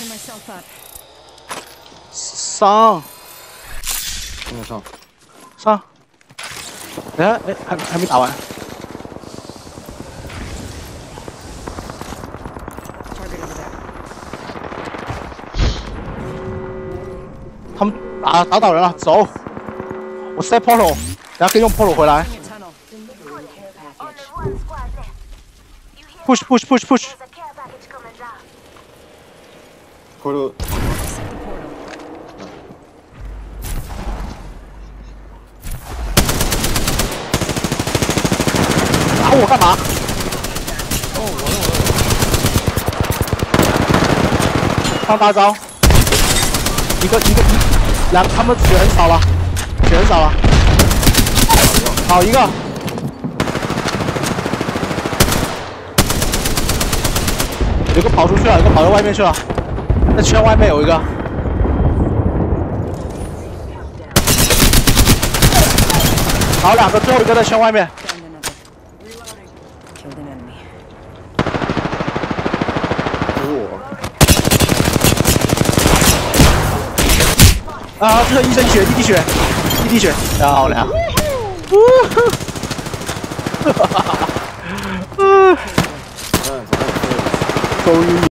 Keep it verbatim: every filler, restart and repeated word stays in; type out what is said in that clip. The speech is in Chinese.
上， 跟我上， 上。等下，哎，还还没打完。他们打打倒人了，走！我塞 portal， 等下可以用 portal 回来。push push push push。 回头。 打我干嘛？ 哦，完了完了。 放大招。一个一个一，两，他们血很少了，血很少了。好一个。有个跑出去了，有个跑到外面去了，在圈外面有一个。好，两个，最后一个在圈外面。啊！这一滴血，一滴血，一滴血，漂亮！哈哈哈哈！嗯，终于。